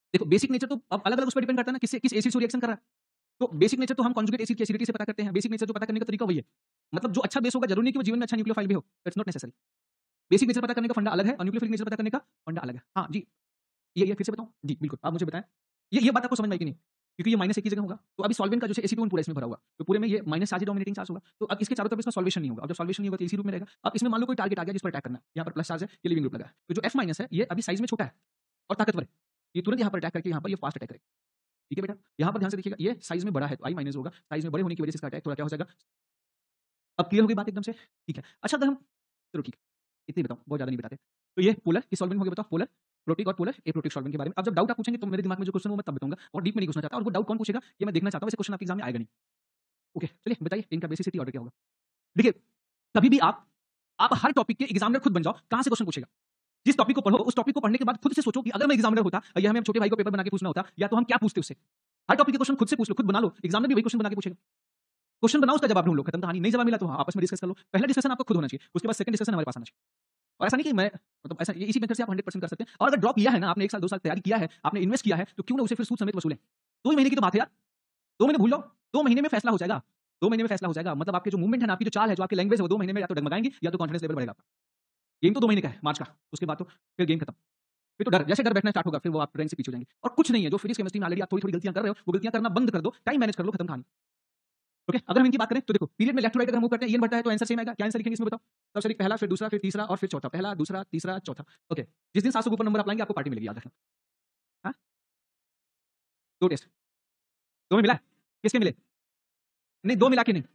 देखो बेसिक नेचर तो अब अलग-अलग उस पे डिपेंड करता है ना, किससे किस एसिड से रिएक्शन कर रहा है। तो बेसिक नेचर तो हम कॉन्जुगेट एसिड की एसिडिटी से पता करते हैं। बेसिक नेचर जो पता करने का तरीका वही है। मतलब जो अच्छा बेस होगा जरूरी नहीं कि वो जीवन में अच्छा न्यूक्लियोफाइल भी हो। It's not necessary. Basic nature पता करने का फंडा अलग है और न्यूक्लियोफिलिक नेचर पता करने का फंडा अलग है। हाँ जी, ये ये फिर से बताऊँ? जी, बिल्कुल, आप मुझे बताएँ। ये ये बात आपको समझ में आई कि नहीं? क्योंकि ये माइनस एक ही जगह होगा। तो अभी सॉल्वेंट का जो है एसीटोन पूरा इसमें भरा हुआ है। तो पूरे में ये माइनस चार्ज डोमिनेटिंग चार्ज होगा। तो अब इसके चारों तरफ इसका सॉल्वेशन नहीं होगा। अब जब सॉल्वेशन नहीं होगा तो इसी रूप में रहेगा। अब इसमें मान लो कोई टारगेट आ गया जिस पर अटैक करना है। यहाँ पर प्लस चार्ज है, ये लिविंग ग्रुप लगा है। तो जो F माइनस है, ये अभी साइज में छोटा है और ताकतवर है। ये तुरंत यहाँ पर अटैक करके यहाँ पर ये फास्ट अटैक करेगा। ठीक है बेटा? यहाँ पर ध्यान से देखिएगा, ये साइज में बड़ा है तो I माइनस होगा। साइज में बड़े होने की वजह से इसका अटैक थोड़ा क्या हो जाएगा? अब क्लियर हो गई बात एकदम से? ठीक है। अच्छा अगर हम चलो ठीक है, इतनी बताऊँ, बहुत ज़्यादा नहीं बताते। तो ये पोलर किस सॉल्वेंट हो गया बताओ? पोलर, प्रोटिक और पोलर एप्रोटिक सॉल्वेंट के बारे में। अब जब डाउट आप पूछेंगे तो मेरे दिमाग में जो क्वेश्चन है वो मैं तब बताऊँगा और डीप में नहीं घुसना चाहता और वो डाउट कौन पूछेगा ये मैं देखना चाहता हूँ। वैसे क्वेश्चन आपके एग्जाम में आएगा नहीं। ओके, चलिए बताइए इनका बेसिसिटी ऑर्डर क्या होगा? देखिए, कभी भी आप आप हर टॉपिक के एग्जामिनर खुद बन जाओ, कहाँ से क्वेश्चन पूछेगा? जिस टॉपिक को पढ़ो, उस टॉपिक को पढ़ने के बाद खुद से सोचो कि अगर मैं एग्जामिनर होता या हमें छोटे भाई को पेपर बना के पूछना होता या तो हम क्या पूछते उससे? हर टॉपिक के क्वेश्चन खुद से पूछ लो, खुद बना लो। एग्जामिनर भी वही क्वेश्चन बना के पूछेगा। क्वेश्चन बनाओ, उसका जवाब ढूंढ लो, खत्म कहानी। नहीं जवाब मिला तो हाँ, आपस में डिस्कस कर लो। पहला डिस्कशन आपका खुद होना चाहिए, उसके बाद सेकंड डिस्कशन हमारे पास आना चाहिए। और ऐसा नहीं कि मैं मतलब ऐसा इसी मेथड से आप हंड्रेड परसेंट कर सकते हैं। और अगर ड्रॉप लिया है ना आपने, एक साल दो साल तैयारी किया है, आपने इन्वेस्ट किया है, तो क्यों ना उसे फिर सूद समेत वसूलें। दो ही महीने की तो बात है यार, दो महीने भूल लो, दो महीने में फैसला हो जाएगा। दो महीने में फैसला हो जाएगा। मतलब आपके जो मूवमेंट है ना, आपकी जो चाल है, जो आपकी लैंग्वेज है, वो दो महीने में या तो डगमगाएंगी या तो कॉन्फिडेंस लेवल बढ़ेगा आपका। गेम तो दो महीने का है, मार्च का, उसके बाद तो फिर गेम खत्म। फिर तो डर, जैसे डर बैठना स्टार्ट होगा फिर वो आप रैंक से पीछे हो जाएंगे। और कुछ नहीं है, जो फिजिक्स केमिस्ट्री में ऑलरेडी आप थोड़ी थोड़ी गलतियां कर रहे हो, वो गलतियां करना बंद कर दो, टाइम मैनेज कर लो, खत्म कहानी। ओके, अगर हम इनकी बात करें तो देखो पीरियड में लेफ्ट टू राइट अगर हम मूव करते हैं, एन बढ़ता है तो आंसर सेम आएगा। क्या आंसर लिखेंगे इसमें बताओ? सबसे पहला, फिर दूसरा, फिर तीसरा और फिर चौथा। पहला, दूसरा, तीसरा, चौथा। ओके, जिस दिन सात सौ के ऊपर नंबर आप लाएंगे आपको पार्टी मिलेगी, याद रखना। हाँ, दो टेस्ट, दो में मिला है? किसके मिले? नहीं, दो मिला के नहीं।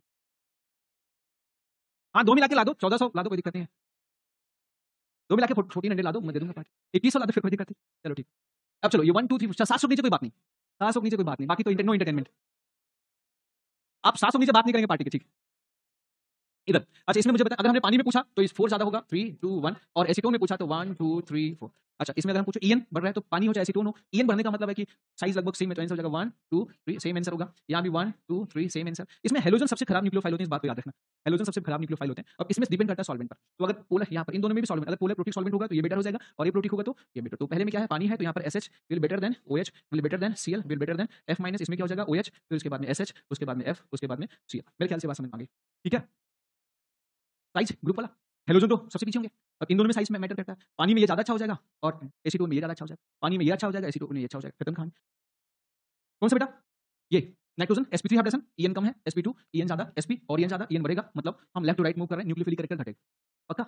हाँ, दो मिला के ला दो, चौदह सौ ला दो, कोई दिक्कत नहीं है। दो मिला के फोर्टीन हंड्रेड ला दो, मैं दे दूंगा पार्टी। इक्कीस सौ ला दो, फिर कोई दिक्कत नहीं। चलो ठीक। अब चलो ये वन टू थ्री सात सौ के नीचे कोई बात नहीं, सात सौ के नीचे कोई बात नहीं, बाकी तो नो एंटरटेनमेंट। आप सात सौ के नीचे बात नहीं करेंगे पार्टी के, ठीक। इधर अच्छा, इसमें मुझे बताएं, अगर हमने पानी में पूछा तो इस फोर ज्यादा होगा, थ्री टू वन, और एसीटोन में पूछा तो वन टू थ्री फोर। अच्छा, इसमें अगर हम पूछो ईएन बढ़ रहा है तो पानी हो चाहे एसीटोन हो, ईएन बढ़ने का मतलब है कि साइज लगभग सेम है, तो आंसर हो जाएगा one two three, same answer होगा। यहाँ भी one two three, same answer. इसमें हेलोजन सबसे खराब न्यूक्लियोफाइल होते हैं, इस बात को याद रखना। हेलोजन सबसे खराब न्यूक्लियोफाइल होते हैं और इसमें डिपेंड करता है सॉल्वेंट पर। तो अगर पोलर यहाँ पर इन दोनों में भी सॉल्वेंट, अगर पोलर प्रोटिक सॉल्वेंट होगा तो ये बेटर हो जाएगा और ये प्रोटिक होगा तो ये बेटर। तो पहले में क्या है, पानी है तो यहाँ पर SH will better than OH will better than CL will better than F minus. इसमें क्या हो जाएगा, ओएच, फिर उसके बाद में एसएच, उसके बाद में एफ, उसके बाद में सीएल। मेरे ख्याल से बात समझ में आ गई, ठीक है। साइज ग्रुप वाला हेलोजन तो सबसे पीछे होंगे और इन दोनों में साइज में मैटर करता है। पानी में ये ज्यादा अच्छा हो जाएगा और एसीटोन में ये ज्यादा अच्छा हो जाएगा। पानी में ये अच्छा हो जाएगा, एसीटोन में ये अच्छा हो जाएगा, खत्म कहानी। कौन सा बेटा? ये nitrogen S P three hydrogen, EN कम है, एस पी टू ईएन ज्यादा, एसपी और ईएन ज्यादा, ईएन बढ़ेगा, मतलब हम लेफ्ट टू राइट मूव कर रहे हैं, न्यूक्लियोफिलिक कैरेक्टर घटेगा, पक्का।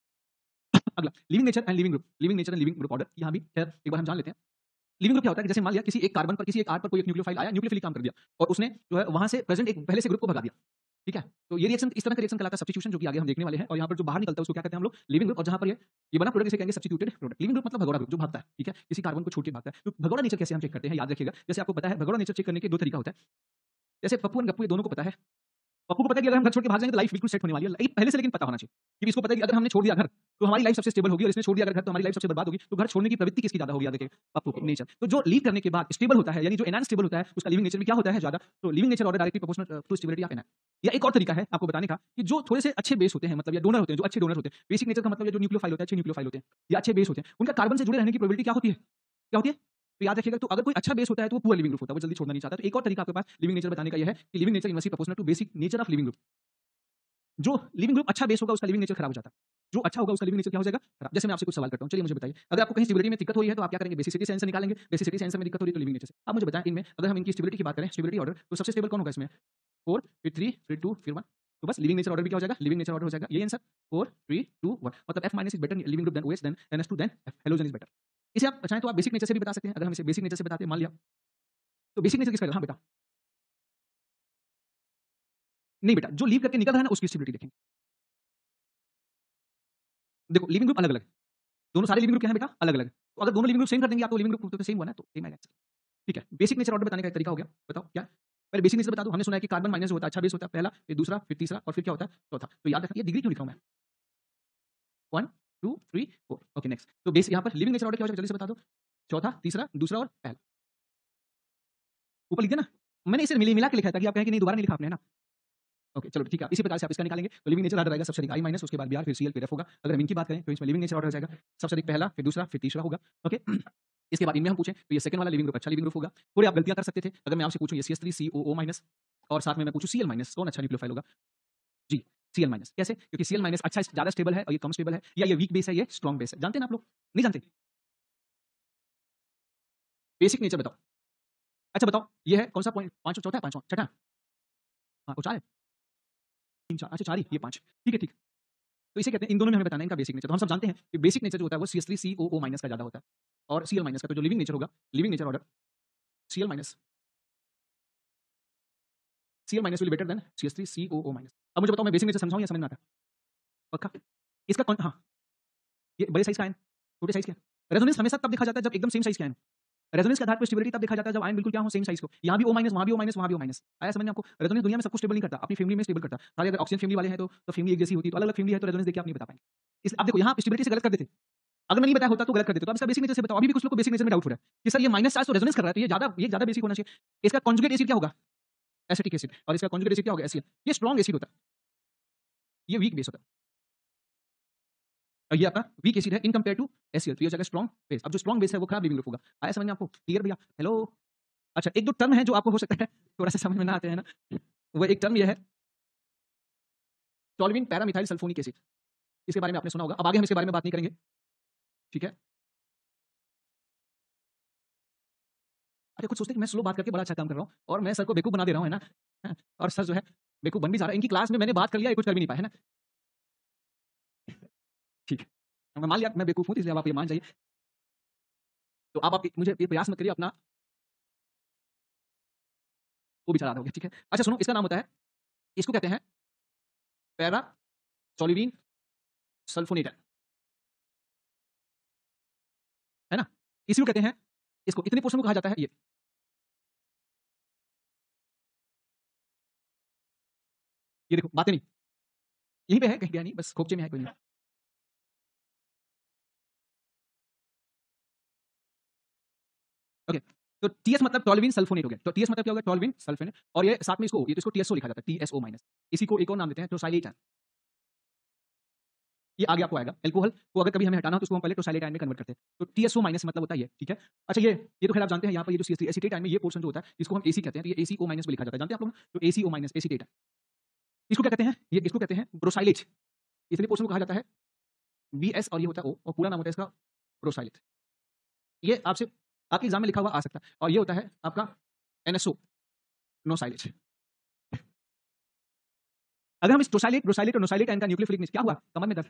अगला leaving nature and leaving group. Leaving nature and leaving group order, यहाँ भी खैर एक बार हम जान लेते हैं। लिविंग ग्रुप क्या होता है कि जैसे मान लिया किसी एक कार्बन पर, किसी एक आर पर कोई एक न्यूक्लियोफाइल आया, न्यूक्लियोफिलिक काम कर दिया और उसने जो है वहां से प्रेजेंट एक पहले से ग्रुप को भगा दिया, ठीक है। तो ये रिएक्शन इस तरह का रिएक्शन कहलाता है सब्स्टिट्यूशन, जो कि आगे हम देखने वाले हैं। और यहाँ पर जो बाहर निकलता है उसको क्या कहते हैं हम लोग? Leaving group. और जहाँ पर ये ये बना प्रोडक्ट इसे कहेंगे सब्स्टिट्यूटेड प्रोडक्ट। लिविंग ग्रुप मतलब भगोड़ा ग्रुप, जो भागता है, ठीक है, किसी कार्बन को छोड़ के भागता है। तो भगोड़ा नेचर कैसे हम चेक करते हैं, याद रखिएगा। जैसे आपको पता है भगोड़ा नेचर चेक करने के दो तरीका होता है। जैसे पप्पू और गप्पू ये दोनों को पता है, पप्पू को पता है कि अगर हम घर छोड़ के भाग जाएंगे तो लाइफ बिल्कुल सेट होने वाली है, लाइफ पहले से लेकिन पता होना चाहिए। क्योंकि इसको पता है कि अगर हमने छोड़ दिया घर तो हमारी लाइफ सबसे स्टेबल होगी और इसने छोड़ दिया अगर घर तो हमारी लाइफ सबसे बर्बाद होगी। तो घर छोड़ने की प्रवृत्ति किसकी ज्यादा होगी, याद रखिए, पप्पू की नेचर। तो जो लीव करने के बाद स्टेबल होता है, यानी जो एनहांस स्टेबल होता है, उसका लिविंग नेचर में क्या होता है ज्यादा। तो leaving nature order directly proportional to stability of enhance. या एक और तरीका है आपको बताने का कि जो थोड़े से अच्छे बेस होते हैं, मतलब या डोनर होते हैं, जो अच्छे डोनर होते हैं, बेसिक नेचर का मतलब जो न्यूक्लियोफाइल होता है, अच्छे न्यूक्लियोफाइल होते हैं या अच्छे बेस होते हैं, उनका कार्बन से जुड़े रहने की प्रोबेबिलिटी क्या होती है, क्या होती है। तो याद रखिएगा, तो अगर कोई अच्छा बेस होता है तो वो पूरा लिविंग ग्रुप होता है, वो जल्दी छोड़ना नहीं चाहता। तो एक और तरीका आपके पास लिविंग नेचर बताने का यह है कि leaving nature inversely proportional to basic nature of leaving group. जो लिविंग ग्रुप अच्छा बेस होगा उसका लिविंग नेचर खराब हो जाता है, जो अच्छा होगा उसका लिविंग नेचर क्या हो जाएगा, खराब। जैसे मैं आपसे कुछ सवाल करता हूं, चलिए मुझे बताइए, अगर आपको कहीं स्टेबिलिटी में दिक्कत हो रही है तो आप क्या करेंगे, बेसिसिटी से आंसर निकालेंगे। बेसिसिटी से आंसर में दिक्कत हो रही है तो लिविंग नेचर से। अब मुझे बताएं, इनमें अगर हम इनकी स्टेबिलिटी की बात करें, स्टेबिलिटी ऑर्डर, तो सबसे स्टेबल कौन होगा इसमें, फोर, फिर थ्री, फिर टू, फिर वन। तो बस लिविंग नेचर ऑर्डर भी क्या हो जाएगा, लिविंग नेचर ऑर्डर हो जाएगा ये answer, four, three, two, one. मतलब F minus is better leaving group than OH than NS two than F, halogen is better. इसे आप चाहें तो आप बेसिक नेचर से भी बता सकते हैं। अगर हम इसे बेसिक नेचर से बताते हैं, मान लिया, तो बेसिक नेचर किसका, हाँ बेटा, नहीं बेटा, जो लीव करके निकल रहा है ना उसकी स्टेबिलिटी देखेंगे। देखो लिविंग ग्रुप अलग अलग, दोनों सारे लिविंग ग्रुप क्या है बेटा, अलग अलग। तो अगर दोनों लिविंग ग्रुप सेम कर देंगे आप तो लिविंग ग्रुप तो सेम हुआ ना, तो सेम आएगा आंसर, ठीक है। बेसिक नेचर ऑर्डर बताने का एक तरीका हो गया, बताओ क्या। पहले बेसिक नेचर बता दो। हमने सुना है कि कार्बन माइनस होता है, अच्छा बेस होता है, पहला, फिर दूसरा, फिर तीसरा और फिर क्या होता है, चौथा। तो याद रखिए, डिग्री क्यों लिखा हूं मैं, one two three four. Okay next, तो बेस यहाँ पर लिविंग नेचर ऑर्डर क्या हो जाएगा, जल्दी से बता दो। चौथा, तीसरा, दूसरा और पहला। ऊपर लिख दिया ना, मैंने इसे मिला मिला के लिखा था कि आप कहें कि नहीं दोबारा नहीं लिखा आपने, है ना। ओके चलो ठीक है, इसी प्रकार से आप इसका निकालेंगे। तो लिविंग नेचर ऑर्डर रहेगा सबसे अधिक आई माइनस, उसके बाद बी आर, फिर सीएल, फिर एफ होगा। अगर हम इनकी बात करें तो इसमें लिविंग नेचर ऑर्डर हो जाएगा सबसे अधिक पहला, फिर दूसरा, फिर तीसरा होगा। ओके इसके बाद इनमें हम पूछें तो ये सेकंड वाला लिविंग ग्रुप अच्छा लिविंग ग्रुप होगा। थोड़ी आप गलतियां कर सकते थे अगर मैं आपसे पूछूं ये C S three C O O minus और साथ में मैं पूछूं सी एल माइनस, कौन अच्छा न्यूक्लियोफाइल होगा? जी सी एल माइनस। कैसे? क्योंकि सी एल माइनस अच्छा ज्यादा स्टेबल है और ये कम स्टेबल है, या ये वीक बेस है ये स्ट्रॉन्ग बेस है। जानते हैं ना आप लोग? नहीं जानते? बेसिक नेचर बताओ। अच्छा बताओ ये है कौन सा पॉइंट? पांच चौथा है, पांचवा छठा? हाँ वो चार है, तीन चार, अच्छा चार ही, ये पांच, ठीक है ठीक। तो इसे कहते हैं, इन दोनों में हमें बताना है इनका बेसिक नेचर। तो हम सब जानते हैं कि बेसिक नेचर जो होता है वो C S three C O O minus का ज्यादा होता है और सी एल माइनस का। तो जो लिविंग नेचर होगा, leaving nature order C L minus, C L minus will better than C S three C O O minus. अब मुझे बताओ मैं बेसिक नेचर समझाऊं या समझ में आता है? पक्का? इसका कौन, हाँ ये बड़े साइज का आयन, छोटे साइज का। रेजोनेंस हमेशा तब देखा जाता है जब एकदम सेम साइज का आयन। रेजोनेंस के आधार पर स्टेबिलिटी तब देखा जाता है जब आयन बिल्कुल क्या हो, सेम साइज को। यहाँ भी ओ माइनस, वहाँ भी ओ माइनस, वहाँ भी ओ माइनस। आया समझ में आपको? रेजोनेंस दुनिया में सब कुछ स्टेबल नहीं करता, अपनी फैमिली में स्टेबल करता। सारे अगर ऑक्सीजन फैमिली वाले हैं तो, तो फैमिली एक जैसी होती है, तो अलग अलग फैमिली है तो रेजोनेंस देखिए आप नहीं बता पाएंगे। इस अब देखो यहाँ स्टेबिलिटी से गलत कर देते, अगर मैं नहीं बताया होता तो गलत कर देते। तो अब इसका बेसिक नेचर से बताओ। अभी भी कुछ लोग को बेसिक नेचर में डाउट हो रहा है कि सर ये माइनस चार्ज तो रेजोनेंस कर रहा है, तो ये ज्यादा ये ज्यादा बेसिक होना चाहिए। इसका कॉन्जुगेट एसिड क्या होगा? Acetic acid. और इसका कॉन्जुगेट एसिड क्या होगा? एसिड। ये स्ट्रॉन्ग एसिड होता है, ये वीक बेस होता है। और ये आपका वीक एसिड है इन कंपेयर टू एसीएल, तो ये हो जाएगा स्ट्रॉन्ग बेस। अब जो स्ट्रॉन्ग बेस है वो खराब लिविंग ग्रुप होगा। आया समझ में आपको? क्लियर भैया? हेलो। अच्छा एक दो टर्म है जो आपको हो सकता है थोड़ा सा समझ में ना आते हैं ना, वो एक टर्म ये है टॉल्यूइन पैरामिथाइल सल्फोनिक एसिड। इसके बारे में आपने सुना होगा। अब आगे हम इसके बारे में बात नहीं करेंगे, ठीक है? अरे कुछ सोचते हैं कि मैं स्लो बात करके बड़ा अच्छा काम कर रहा हूँ और मैं सर को बेवकूफ बना दे रहा हूँ, है ना? हाँ, और सर जो है बेवकूफ बन भी जा रहा है। इनकी क्लास में मैंने बात कर लिया, ये कुछ कर भी नहीं पाए, है ना? ठीक है, मैं मान लिया मैं बेवकूफ हूँ, इसलिए अब आप ये मान जाइए। तो आप, आप मुझे ये प्रयास मत करिए अपना वो भी चला दोगे, ठीक है? अच्छा सुनो, इसका नाम होता है, इसको कहते हैं पैरा टॉल्यूइन सल्फोनेट, है ना? इसी को कहते हैं, इसको इतने पोर्शन को कहा जाता है ये ये देखो बातें नहीं, यहीं पे है, कहीं गया नहीं, बस खोपचे में है, कोई नहीं। ओके, तो टीएस मतलब टॉल्यूइन सल्फोनेट हो गया। तो टीएस मतलब क्या होगा? Toluene sulphonate. और ये साथ में इसको, ये तो इसको टीएसओ लिखा जाता है, टीएसओ माइनस। इसी को एक और नाम देते हैं टोसाइलेट आयन। ये आगे आपको आएगा। अल्कोहल को अगर कभी हमें हटाना हो तो उसको हम पहले टोसाइलेट आयन में कन्वर्ट करते हैं। तो टीएसओ माइनस मतलब होता है ये, ठीक है? अच्छा ये ये तो खैर आप जानते हैं, यहाँ पर ये जो सी एसिटेट आयन में ये पोर्शन जो होता है इसको हम एसी कहते हैं, तो ये एसीओ माइनस में लिखा जाता है, जानते हैं आप लोग? तो एसीओ माइनस एसिटेट आयन, इसको क्या कहते हैं? ये इसको कहते हैं ब्रोसाइलेट। इतने पोर्शन को कहा जाता है बीएस और ये होता है ओ, और पूरा नाम होता है इसका ब्रोसाइलेट। ये आपसे आपके एग्जाम में लिखा हुआ आ सकता है। और ये होता है आपका एनएसओ नोसाइलेट। अगर हम इस टोसाइलेट ब्रोसाइलेट और नोसाइलेट आयन का न्यूक्लियोफिलिक नेचर क्या हुआ? कमर में दर्द?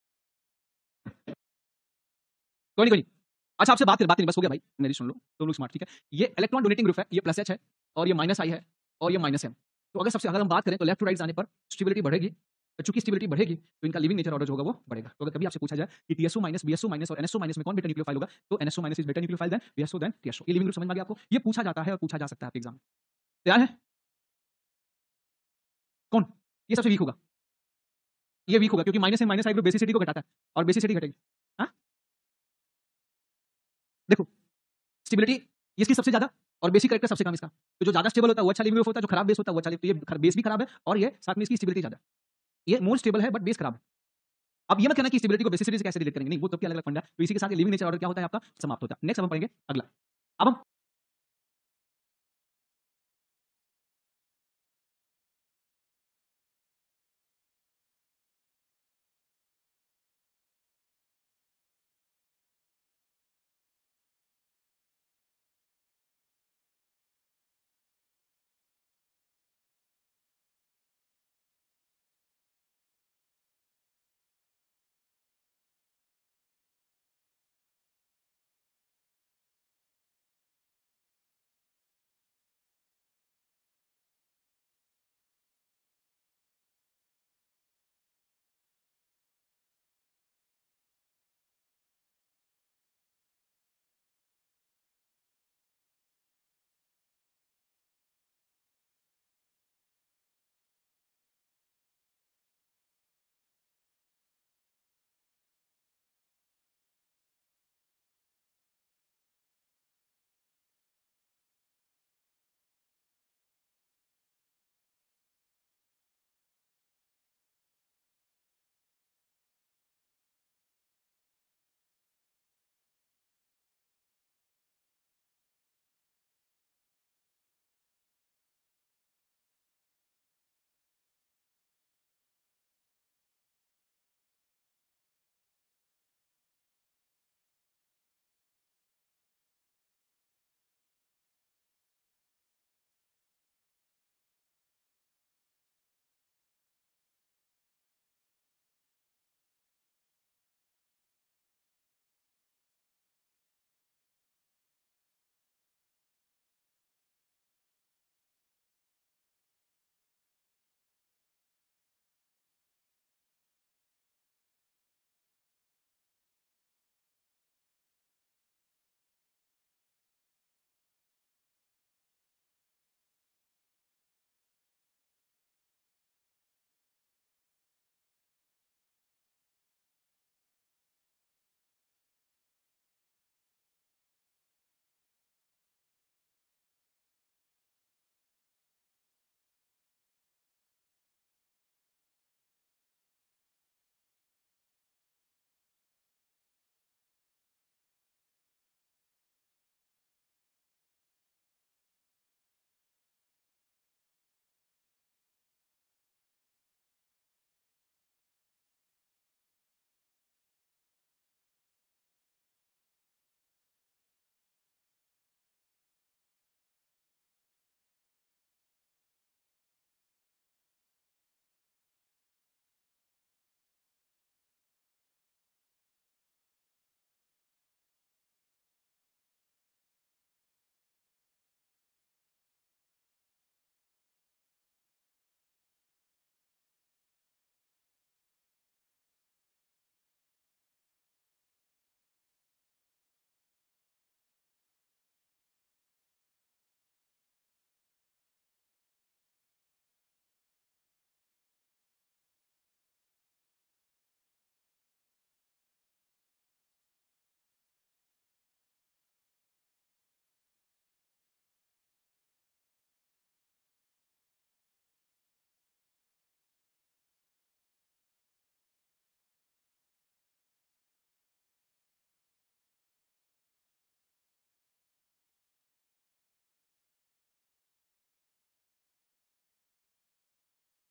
कोई नहीं कोई नहीं। अच्छा आपसे बात कर बात नहीं, बस हो गया भाई, मेरी सुन लो, तुम लोग स्मार्ट, ठीक है? ये इलेक्ट्रॉन डोनेटिंग ग्रुप है, ये प्लस एच है और ये माइनस आई है और ये माइनस एम। तो अगर सबसे अगर हम बात करें तो लेफ्ट टू राइट जाने पर स्टेबिलिटी बढ़ेगी। तो चूंकि स्टेबिलिटी बढ़ेगी तो इनका लिविंग नेचर ऑर्डर जो होगा वो बढ़ेगा। तो अगर कभी आपसे पूछा जाए कि टीएसओ माइनस, बीएसओ माइनस और एनएसओ माइनस में कौन बेटर न्यूक्लियोफाइल होगा, तो NSO minus is better nucleophile than BSO than TSO. ये लिविंग ग्रुप समझ में आ गया आपको? ये पूछा जाता है और पूछा जा सकता है आपके एग्जाम में। तैयार है? कौन ये सबसे वीक होगा? ये वीक होगा क्योंकि minus and minus I group basicity को घटाता है और बेसिसिटी घटेगी। हाँ देखो स्टेबिलिटी इसकी सबसे ज्यादा और बेसिक करेक्टर सबसे कम इसका। तो जो ज्यादा स्टेबल होता है वो अच्छा लिविंग ग्रुप होता है, जो खराब बेस होता है वो अच्छा लिविंग। तो ये बेस भी खराब है और ये साथ में इसकी स्टेबिलिटी ज्यादा है। ये मोर स्टेबल है बट बेस खराब है। अब ये मत कहना कि स्टेबिलिटी को बेसिसिटी से कैसे रिलेट करेंगे, नहीं, वो तो क्या अलग फंडा। तो इसी के साथ लिविंग नेचर ऑर्डर क्या होता है आपका समाप्त होता है। नेक्स्ट हम पढ़ेंगे अगला। अब हम